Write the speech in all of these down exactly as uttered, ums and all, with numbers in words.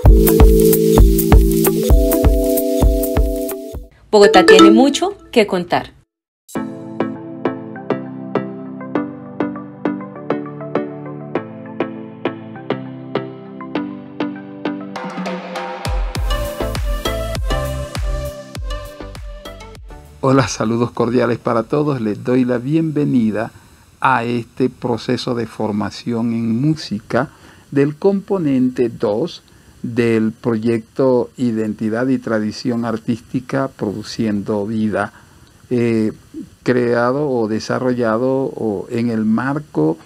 Bogotá tiene mucho que contar. Hola, saludos cordiales para todos. Les doy la bienvenida a este proceso de formación en música del componente dos del proyecto Identidad y Tradición Artística Produciendo Vida, eh, creado o desarrollado o en el marco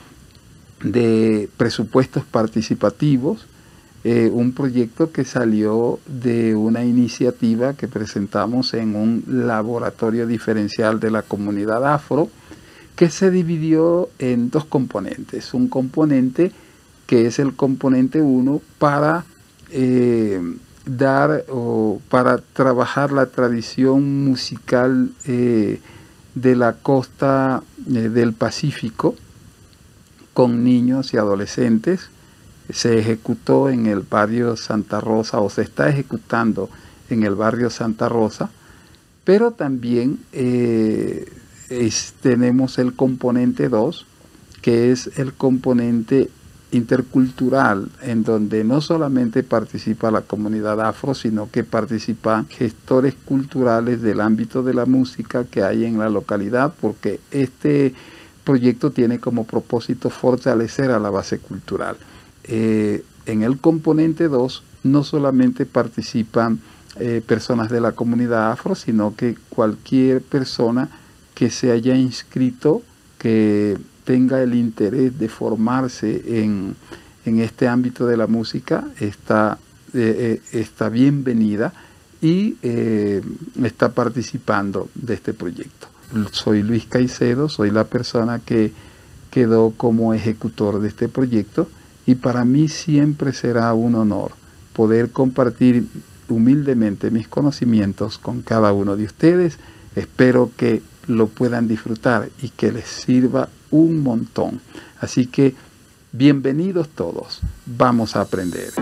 de presupuestos participativos, eh, un proyecto que salió de una iniciativa que presentamos en un laboratorio diferencial de la comunidad afro, que se dividió en dos componentes. Un componente que es el componente uno para eh, dar o para trabajar la tradición musical eh, de la costa eh, del Pacífico con niños y adolescentes. Se ejecutó en el barrio Santa Rosa, o se está ejecutando en el barrio Santa Rosa, pero también eh, es, tenemos el componente dos, que es el componente intercultural, en donde no solamente participa la comunidad afro, sino que participan gestores culturales del ámbito de la música que hay en la localidad, porque este proyecto tiene como propósito fortalecer a la base cultural. Eh, en el componente dos no solamente participan eh, personas de la comunidad afro, sino que cualquier persona que se haya inscrito, que tenga el interés de formarse en, en este ámbito de la música, está, eh, eh, está bienvenida y eh, está participando de este proyecto. Soy Luis Caicedo, soy la persona que quedó como ejecutor de este proyecto, y para mí siempre será un honor poder compartir humildemente mis conocimientos con cada uno de ustedes. Espero que lo puedan disfrutar y que les sirva un montón. Así que bienvenidos todos, vamos a aprender.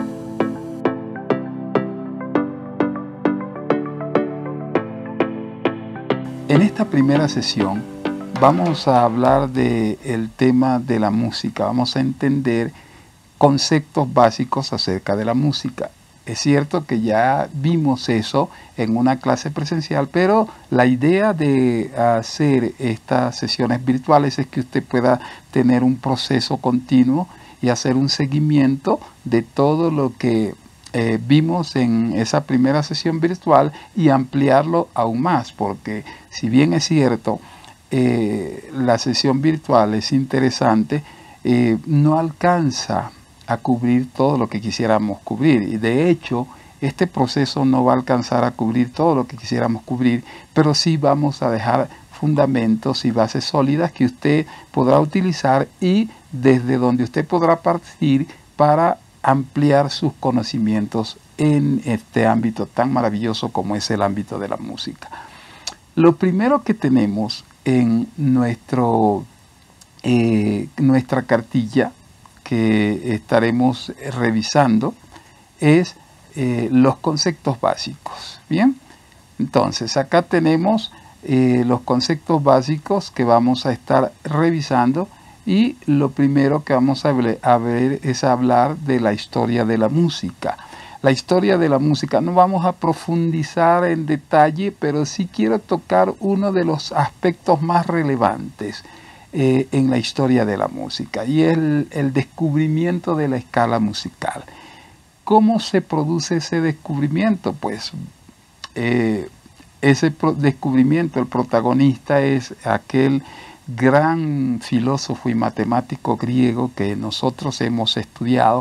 En esta primera sesión vamos a hablar del tema de la música, vamos a entender conceptos básicos acerca de la música. Es cierto que ya vimos eso en una clase presencial, pero la idea de hacer estas sesiones virtuales es que usted pueda tener un proceso continuo y hacer un seguimiento de todo lo que eh, vimos en esa primera sesión virtual y ampliarlo aún más, porque si bien es cierto, eh, la sesión virtual es interesante, eh, no alcanza a cubrir todo lo que quisiéramos cubrir, y de hecho este proceso no va a alcanzar a cubrir todo lo que quisiéramos cubrir, pero sí vamos a dejar fundamentos y bases sólidas que usted podrá utilizar y desde donde usted podrá partir para ampliar sus conocimientos en este ámbito tan maravilloso como es el ámbito de la música. Lo primero que tenemos en nuestro, eh, nuestra cartilla que estaremos revisando es eh, los conceptos básicos. Bien, entonces acá tenemos eh, los conceptos básicos que vamos a estar revisando, y lo primero que vamos a ver, a ver es hablar de la historia de la música. La historia de la música, no vamos a profundizar en detalle, pero sí quiero tocar uno de los aspectos más relevantes Eh, en la historia de la música, y el, el descubrimiento de la escala musical. ¿Cómo se produce ese descubrimiento? Pues eh, ese pro descubrimiento, el protagonista es aquel gran filósofo y matemático griego que nosotros hemos estudiado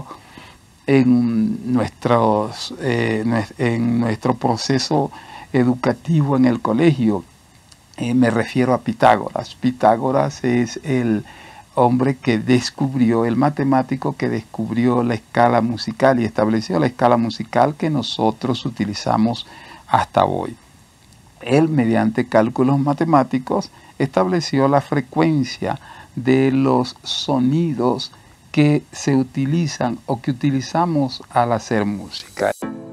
en, nuestros, eh, en nuestro proceso educativo en el colegio. Eh, me refiero a Pitágoras. Pitágoras es el hombre que descubrió, el matemático que descubrió la escala musical y estableció la escala musical que nosotros utilizamos hasta hoy. Él, mediante cálculos matemáticos, estableció la frecuencia de los sonidos que se utilizan o que utilizamos al hacer música.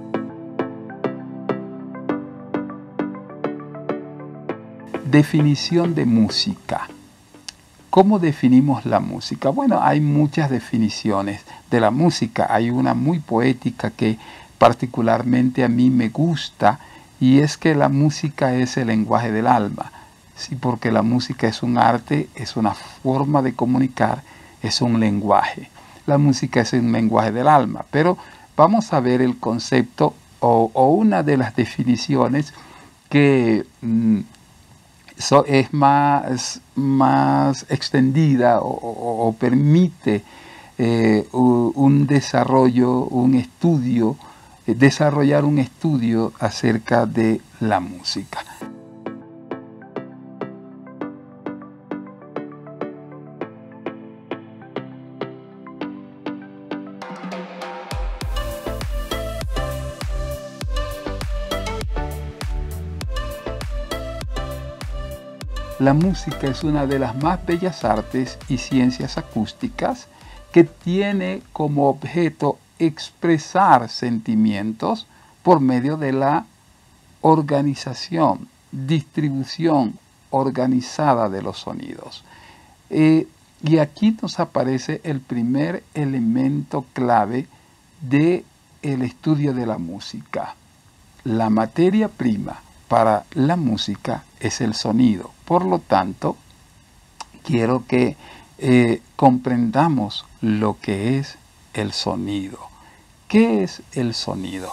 Definición de música. ¿Cómo definimos la música? Bueno, hay muchas definiciones de la música. Hay una muy poética que particularmente a mí me gusta, y es que la música es el lenguaje del alma. Sí, porque la música es un arte, es una forma de comunicar, es un lenguaje. La música es un lenguaje del alma. Pero vamos a ver el concepto o, o una de las definiciones que mmm, So, es más, más extendida o, o, o permite eh, un desarrollo, un estudio, eh, desarrollar un estudio acerca de la música. La música es una de las más bellas artes y ciencias acústicas que tiene como objeto expresar sentimientos por medio de la organización, distribución organizada de los sonidos. Eh, y aquí nos aparece el primer elemento clave del estudio de la música. La materia prima para la música es el sonido. Por lo tanto, quiero que eh, comprendamos lo que es el sonido. ¿Qué es el sonido?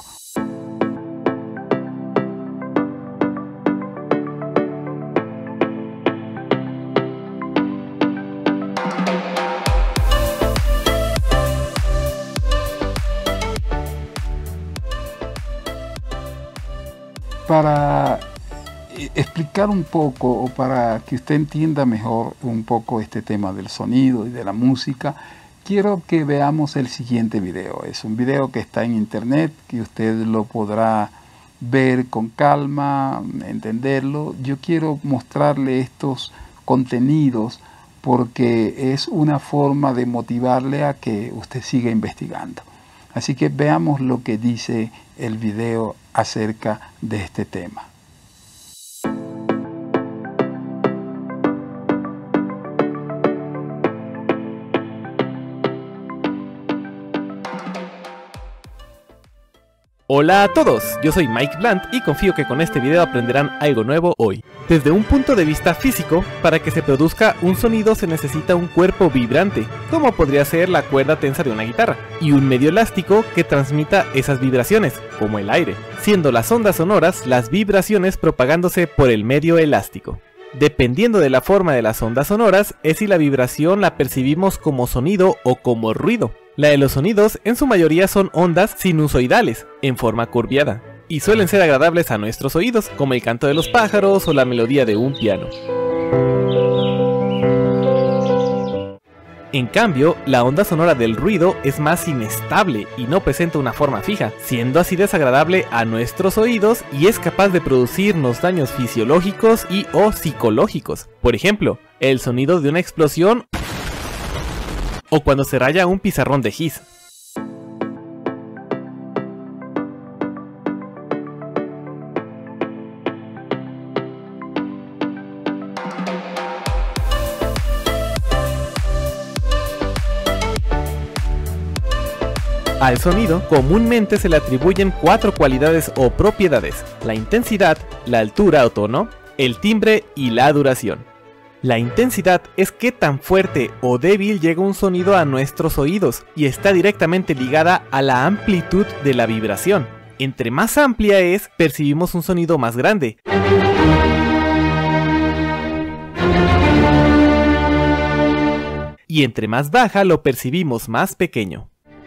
Para explicar un poco o para que usted entienda mejor un poco este tema del sonido y de la música, quiero que veamos el siguiente video. Es un video que está en internet, que usted lo podrá ver con calma, entenderlo. Yo quiero mostrarle estos contenidos porque es una forma de motivarle a que usted siga investigando. Así que veamos lo que dice el video acerca de este tema. Hola a todos, yo soy Mike Blunt y confío que con este video aprenderán algo nuevo hoy. Desde un punto de vista físico, para que se produzca un sonido se necesita un cuerpo vibrante, como podría ser la cuerda tensa de una guitarra, y un medio elástico que transmita esas vibraciones, como el aire, siendo las ondas sonoras las vibraciones propagándose por el medio elástico. Dependiendo de la forma de las ondas sonoras, es si la vibración la percibimos como sonido o como ruido. La de los sonidos en su mayoría son ondas sinusoidales, en forma curviada, y suelen ser agradables a nuestros oídos, como el canto de los pájaros o la melodía de un piano. En cambio, la onda sonora del ruido es más inestable y no presenta una forma fija, siendo así desagradable a nuestros oídos y es capaz de producirnos daños fisiológicos y o psicológicos. Por ejemplo, el sonido de una explosión o cuando se raya un pizarrón de gis. Al sonido comúnmente se le atribuyen cuatro cualidades o propiedades: la intensidad, la altura o tono, el timbre y la duración. La intensidad es qué tan fuerte o débil llega un sonido a nuestros oídos y está directamente ligada a la amplitud de la vibración. Entre más amplia es, percibimos un sonido más grande. Y entre más baja lo percibimos más pequeño.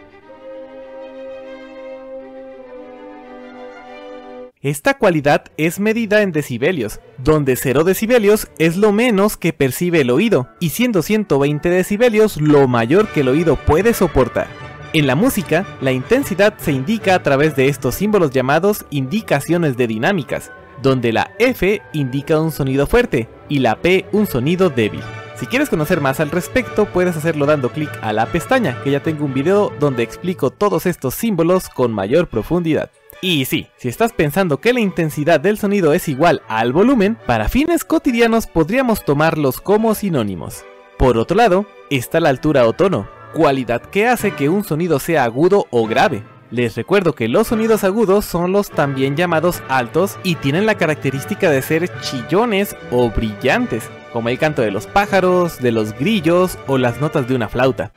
Esta cualidad es medida en decibelios, donde cero decibelios es lo menos que percibe el oído, y siendo ciento veinte decibelios lo mayor que el oído puede soportar. En la música, la intensidad se indica a través de estos símbolos llamados indicaciones de dinámicas, donde la F indica un sonido fuerte y la P un sonido débil. Si quieres conocer más al respecto, puedes hacerlo dando clic a la pestaña, que ya tengo un video donde explico todos estos símbolos con mayor profundidad. Y sí, si estás pensando que la intensidad del sonido es igual al volumen, para fines cotidianos podríamos tomarlos como sinónimos. Por otro lado, está la altura o tono, cualidad que hace que un sonido sea agudo o grave. Les recuerdo que los sonidos agudos son los también llamados altos y tienen la característica de ser chillones o brillantes, como el canto de los pájaros, de los grillos o las notas de una flauta.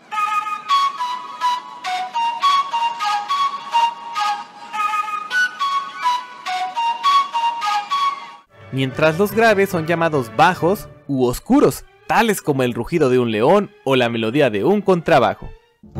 Mientras los graves son llamados bajos u oscuros, tales como el rugido de un león o la melodía de un contrabajo.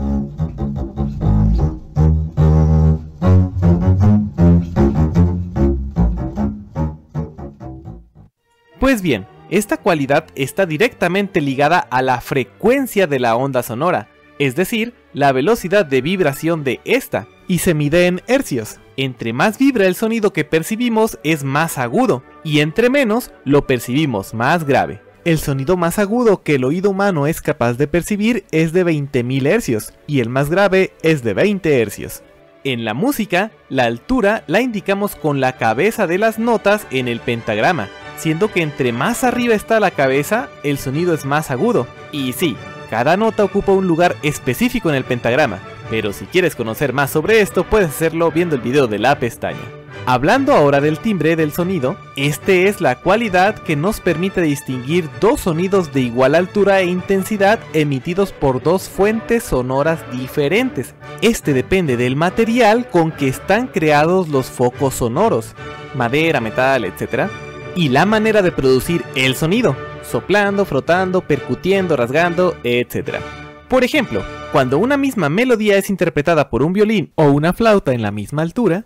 Pues bien, esta cualidad está directamente ligada a la frecuencia de la onda sonora, es decir, la velocidad de vibración de esta, y se mide en hercios. Entre más vibra el sonido que percibimos es más agudo, y entre menos lo percibimos más grave. El sonido más agudo que el oído humano es capaz de percibir es de veinte mil hercios, y el más grave es de veinte hercios. En la música, la altura la indicamos con la cabeza de las notas en el pentagrama, siendo que entre más arriba está la cabeza, el sonido es más agudo. Y sí, cada nota ocupa un lugar específico en el pentagrama, pero si quieres conocer más sobre esto, puedes hacerlo viendo el video de la pestaña. Hablando ahora del timbre del sonido, este es la cualidad que nos permite distinguir dos sonidos de igual altura e intensidad emitidos por dos fuentes sonoras diferentes. Este depende del material con que están creados los focos sonoros, madera, metal, etcétera, y la manera de producir el sonido, soplando, frotando, percutiendo, rasgando, etcétera. Por ejemplo, cuando una misma melodía es interpretada por un violín o una flauta en la misma altura,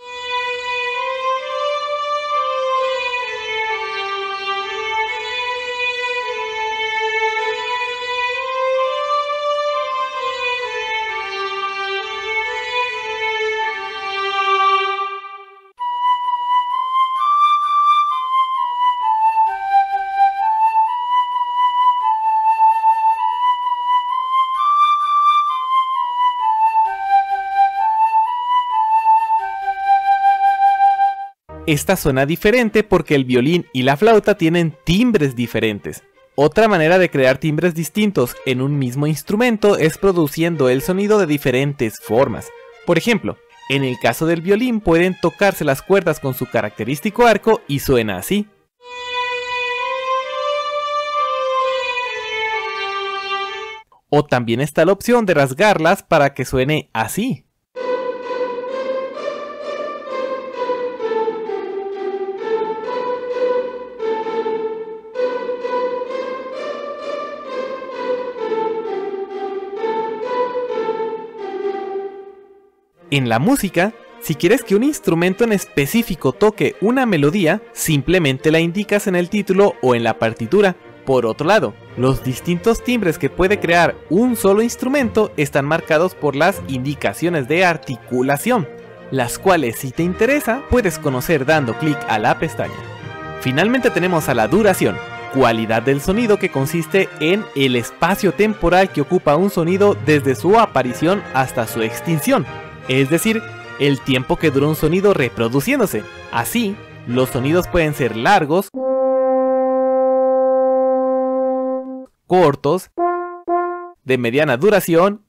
esta suena diferente porque el violín y la flauta tienen timbres diferentes. Otra manera de crear timbres distintos en un mismo instrumento es produciendo el sonido de diferentes formas. Por ejemplo, en el caso del violín pueden tocarse las cuerdas con su característico arco y suena así. O también está la opción de rasgarlas para que suene así. En la música, si quieres que un instrumento en específico toque una melodía, simplemente la indicas en el título o en la partitura. Por otro lado, los distintos timbres que puede crear un solo instrumento están marcados por las indicaciones de articulación, las cuales, si te interesa, puedes conocer dando clic a la pestaña. Finalmente tenemos a la duración, cualidad del sonido que consiste en el espacio temporal que ocupa un sonido desde su aparición hasta su extinción. Es decir, el tiempo que dura un sonido reproduciéndose. Así, los sonidos pueden ser largos, cortos, de mediana duración,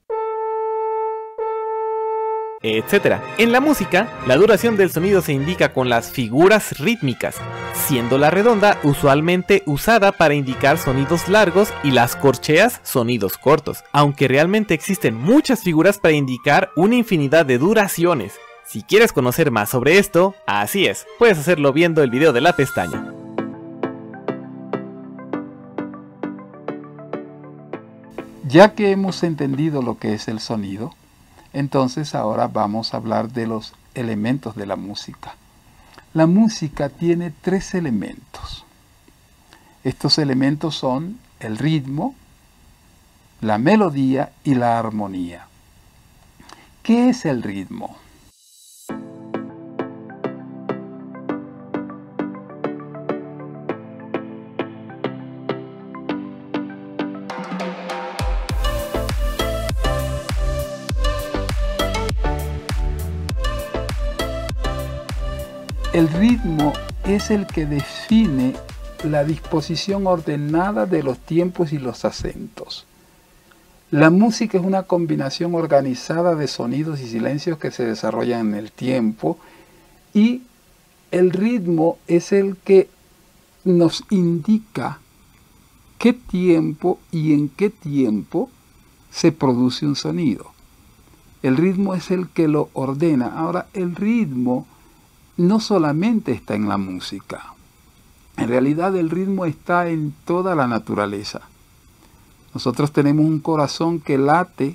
etcétera. En la música, la duración del sonido se indica con las figuras rítmicas, siendo la redonda usualmente usada para indicar sonidos largos y las corcheas sonidos cortos, aunque realmente existen muchas figuras para indicar una infinidad de duraciones. Si quieres conocer más sobre esto, así es, puedes hacerlo viendo el video de la pestaña. Ya que hemos entendido lo que es el sonido, entonces ahora vamos a hablar de los elementos de la música. La música tiene tres elementos. Estos elementos son el ritmo, la melodía y la armonía. ¿Qué es el ritmo? El ritmo es el que define la disposición ordenada de los tiempos y los acentos. La música es una combinación organizada de sonidos y silencios que se desarrollan en el tiempo, y el ritmo es el que nos indica qué tiempo y en qué tiempo se produce un sonido. El ritmo es el que lo ordena. Ahora, el ritmo no solamente está en la música. En realidad, el ritmo está en toda la naturaleza. Nosotros tenemos un corazón que late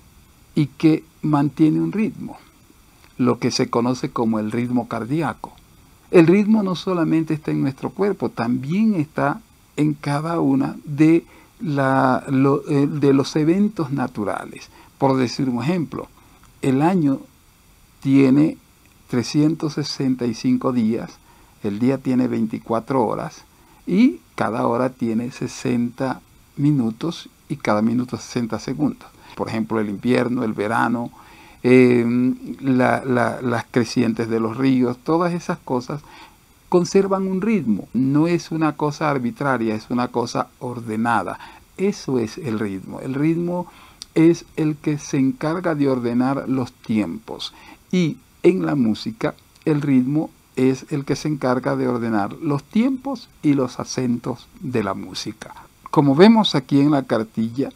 y que mantiene un ritmo, lo que se conoce como el ritmo cardíaco. El ritmo no solamente está en nuestro cuerpo, también está en cada una de, la, lo, eh, de los eventos naturales. Por decir un ejemplo, el año tiene trescientos sesenta y cinco días, el día tiene veinticuatro horas y cada hora tiene sesenta minutos y cada minuto sesenta segundos. Por ejemplo, el invierno, el verano, eh, la, la, las crecientes de los ríos, todas esas cosas conservan un ritmo. No es una cosa arbitraria, es una cosa ordenada. Eso es el ritmo. El ritmo es el que se encarga de ordenar los tiempos. Y en la música, el ritmo es el que se encarga de ordenar los tiempos y los acentos de la música. Como vemos aquí en la cartilla,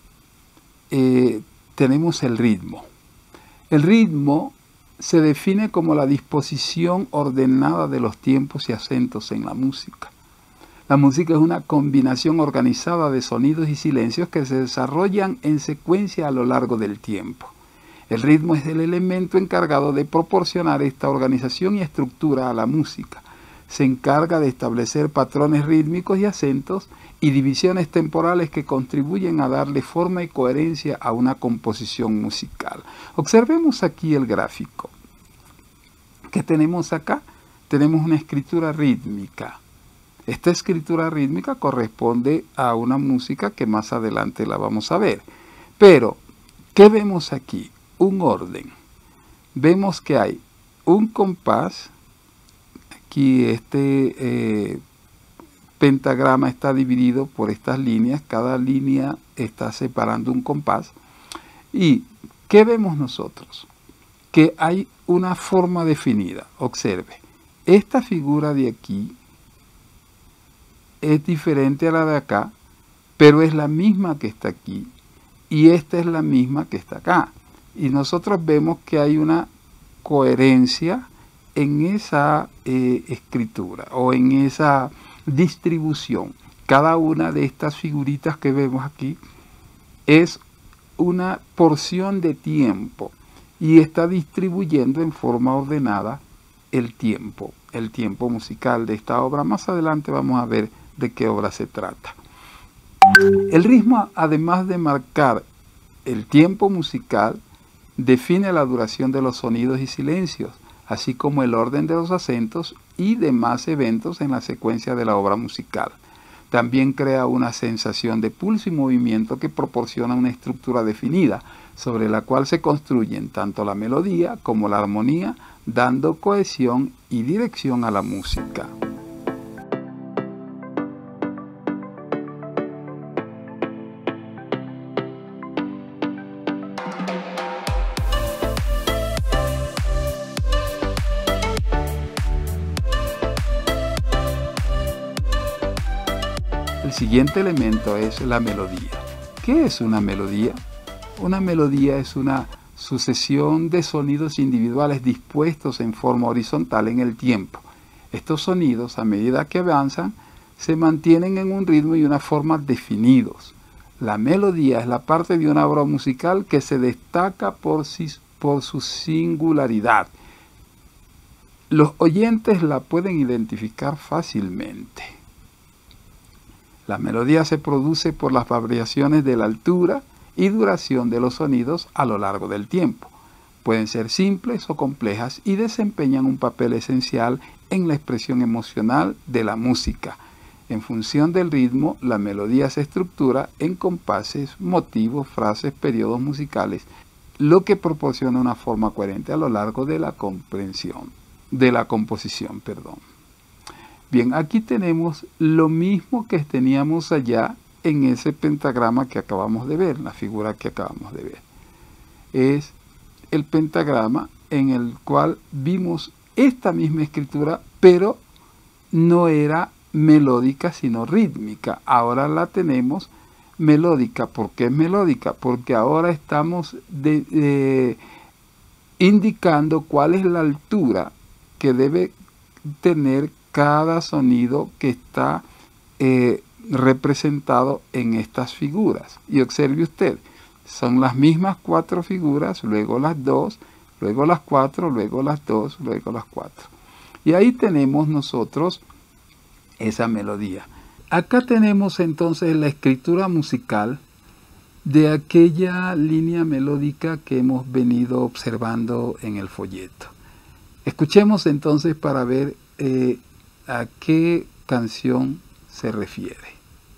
eh, tenemos el ritmo. El ritmo se define como la disposición ordenada de los tiempos y acentos en la música. La música es una combinación organizada de sonidos y silencios que se desarrollan en secuencia a lo largo del tiempo. El ritmo es el elemento encargado de proporcionar esta organización y estructura a la música. Se encarga de establecer patrones rítmicos y acentos y divisiones temporales que contribuyen a darle forma y coherencia a una composición musical. Observemos aquí el gráfico. ¿Qué tenemos acá? Tenemos una escritura rítmica. Esta escritura rítmica corresponde a una música que más adelante la vamos a ver. Pero, ¿qué vemos aquí? Un orden. Vemos que hay un compás. Aquí este eh, pentagrama está dividido por estas líneas. Cada línea está separando un compás. ¿Y qué vemos nosotros? Que hay una forma definida. Observe. Esta figura de aquí es diferente a la de acá, pero es la misma que está aquí. Y esta es la misma que está acá. Y nosotros vemos que hay una coherencia en esa eh, escritura o en esa distribución. Cada una de estas figuritas que vemos aquí es una porción de tiempo y está distribuyendo en forma ordenada el tiempo, el tiempo musical de esta obra. Más adelante vamos a ver de qué obra se trata. El ritmo, además de marcar el tiempo musical, define la duración de los sonidos y silencios, así como el orden de los acentos y demás eventos en la secuencia de la obra musical. También crea una sensación de pulso y movimiento que proporciona una estructura definida, sobre la cual se construyen tanto la melodía como la armonía, dando cohesión y dirección a la música. El siguiente elemento es la melodía. ¿Qué es una melodía? Una melodía es una sucesión de sonidos individuales dispuestos en forma horizontal en el tiempo. Estos sonidos, a medida que avanzan, se mantienen en un ritmo y una forma definidos. La melodía es la parte de una obra musical que se destaca por, si, por su singularidad. Los oyentes la pueden identificar fácilmente. La melodía se produce por las variaciones de la altura y duración de los sonidos a lo largo del tiempo. Pueden ser simples o complejas y desempeñan un papel esencial en la expresión emocional de la música. En función del ritmo, la melodía se estructura en compases, motivos, frases, periodos musicales, lo que proporciona una forma coherente a lo largo de la comprensión. de la composición, perdón. Bien, aquí tenemos lo mismo que teníamos allá en ese pentagrama que acabamos de ver, la figura que acabamos de ver. Es el pentagrama en el cual vimos esta misma escritura, pero no era melódica, sino rítmica. Ahora la tenemos melódica. ¿Por qué es melódica? Porque ahora estamos de, de, indicando cuál es la altura que debe tener cada sonido que está eh, representado en estas figuras. Y observe usted, son las mismas cuatro figuras, luego las dos, luego las cuatro, luego las dos, luego las cuatro. Y ahí tenemos nosotros esa melodía. Acá tenemos entonces la escritura musical de aquella línea melódica que hemos venido observando en el folleto. Escuchemos entonces para ver eh, a qué canción se refiere.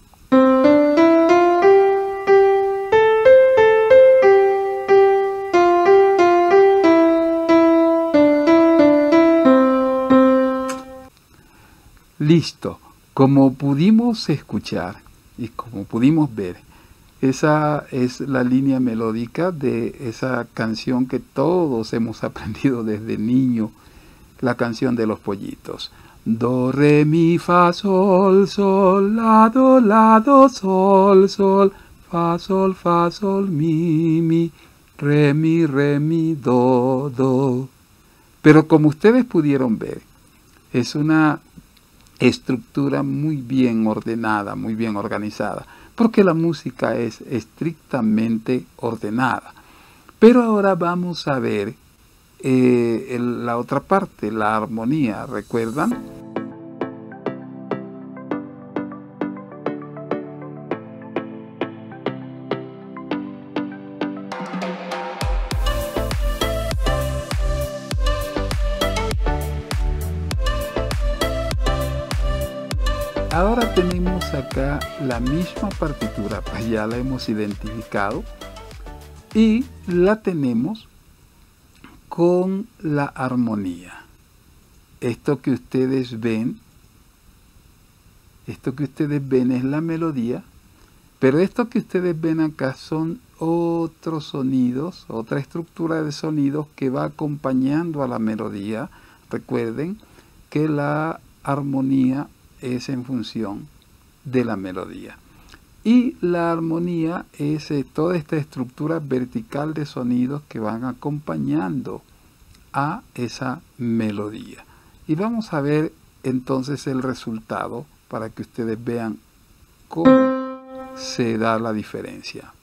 Listo. Como pudimos escuchar y como pudimos ver, esa es la línea melódica de esa canción que todos hemos aprendido desde niño, la canción de los pollitos. Do, re, mi, fa, sol, sol, la, do, la, do, sol, sol, fa, sol, fa, sol, mi, mi, re, mi, re, mi, do, do. Pero como ustedes pudieron ver, es una estructura muy bien ordenada, muy bien organizada, porque la música es estrictamente ordenada. Pero ahora vamos a ver eh, el, la otra parte, la armonía, ¿recuerdan? Ahora tenemos acá la misma partitura, pues ya la hemos identificado y la tenemos con la armonía. Esto que ustedes ven, esto que ustedes ven es la melodía, pero esto que ustedes ven acá son otros sonidos, otra estructura de sonidos que va acompañando a la melodía. Recuerden que la armonía es en función de la melodía. Y la armonía es eh, toda esta estructura vertical de sonidos que van acompañando a esa melodía. Y vamos a ver entonces el resultado para que ustedes vean cómo se da la diferencia.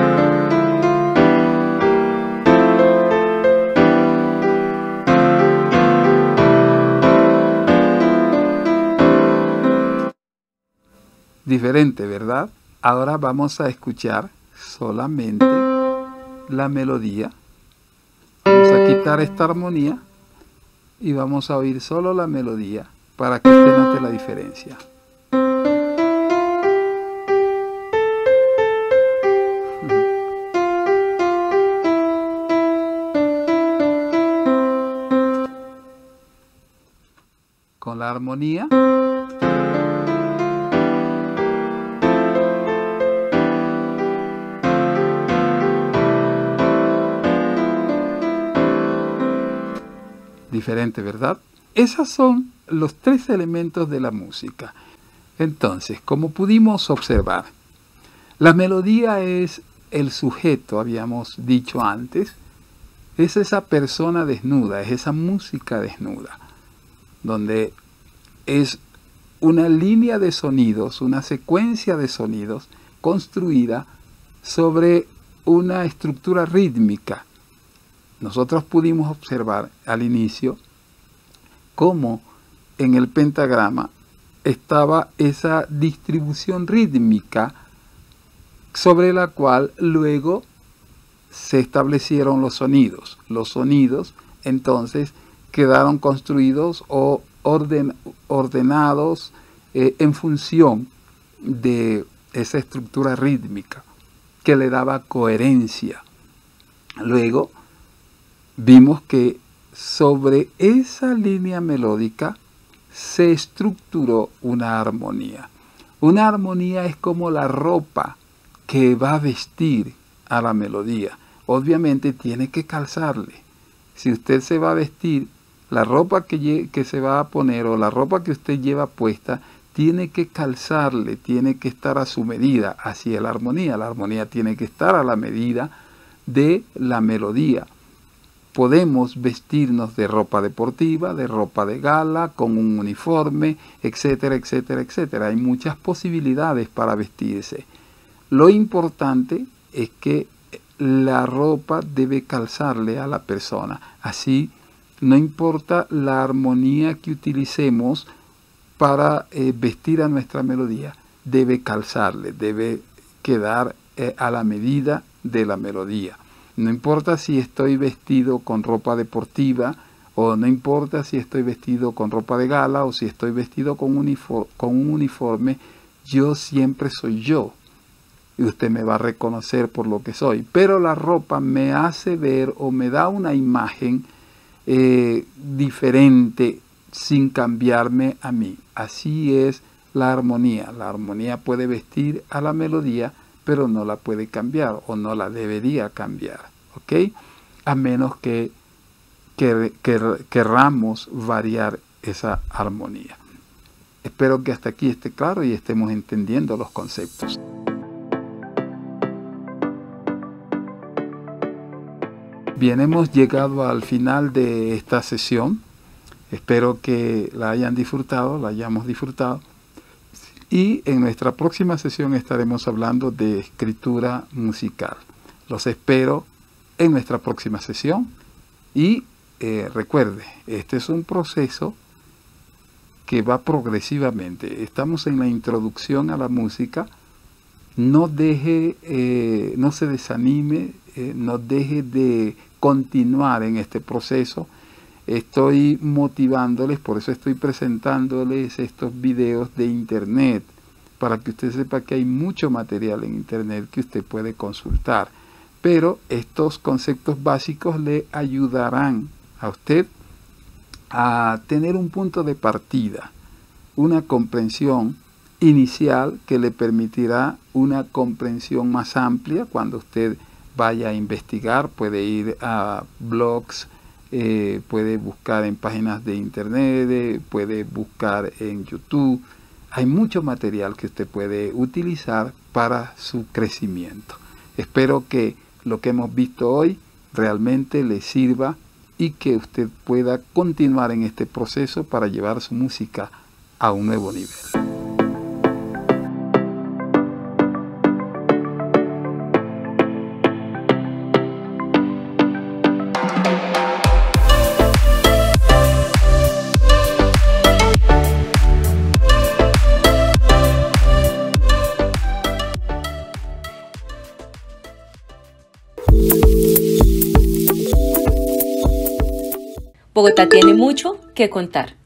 Diferente, ¿verdad? Ahora vamos a escuchar solamente la melodía. Vamos a quitar esta armonía y vamos a oír solo la melodía para que usted note la diferencia. Con la armonía. Diferente, ¿verdad? Esos son los tres elementos de la música. Entonces, como pudimos observar, la melodía es el sujeto, habíamos dicho antes, es esa persona desnuda, es esa música desnuda, donde es una línea de sonidos, una secuencia de sonidos construida sobre una estructura rítmica. Nosotros pudimos observar al inicio cómo en el pentagrama estaba esa distribución rítmica sobre la cual luego se establecieron los sonidos. Los sonidos entonces quedaron construidos o orden, ordenados eh, en función de esa estructura rítmica que le daba coherencia. Luego vimos que sobre esa línea melódica se estructuró una armonía. Una armonía es como la ropa que va a vestir a la melodía. Obviamente tiene que calzarle. Si usted se va a vestir, la ropa que, que se va a poner o la ropa que usted lleva puesta tiene que calzarle, tiene que estar a su medida. Así es la armonía. La armonía tiene que estar a la medida de la melodía. Podemos vestirnos de ropa deportiva, de ropa de gala, con un uniforme, etcétera, etcétera, etcétera. Hay muchas posibilidades para vestirse. Lo importante es que la ropa debe calzarle a la persona. Así, no importa la armonía que utilicemos para eh, vestir a nuestra melodía, debe calzarle, debe quedar eh, a la medida de la melodía. No importa si estoy vestido con ropa deportiva, o no importa si estoy vestido con ropa de gala, o si estoy vestido con, uniform- con un uniforme, yo siempre soy yo. Y usted me va a reconocer por lo que soy. Pero la ropa me hace ver o me da una imagen eh, diferente sin cambiarme a mí. Así es la armonía. La armonía puede vestir a la melodía, pero no la puede cambiar o no la debería cambiar, ¿ok? A menos que, que, que querramos variar esa armonía. Espero que hasta aquí esté claro y estemos entendiendo los conceptos. Bien, hemos llegado al final de esta sesión. Espero que la hayan disfrutado, la hayamos disfrutado. Y en nuestra próxima sesión estaremos hablando de escritura musical. Los espero en nuestra próxima sesión. Y eh, recuerde, este es un proceso que va progresivamente. Estamos en la introducción a la música. No deje, eh, no se desanime, eh, no deje de continuar en este proceso. Estoy motivándoles, por eso estoy presentándoles estos videos de internet, para que usted sepa que hay mucho material en internet que usted puede consultar. Pero estos conceptos básicos le ayudarán a usted a tener un punto de partida, una comprensión inicial que le permitirá una comprensión más amplia cuando usted vaya a investigar. Puede ir a blogs, Eh, puede buscar en páginas de internet, eh, puede buscar en YouTube. Hay mucho material que usted puede utilizar para su crecimiento. Espero que lo que hemos visto hoy realmente le sirva y que usted pueda continuar en este proceso para llevar su música a un nuevo nivel. Bogotá tiene mucho que contar.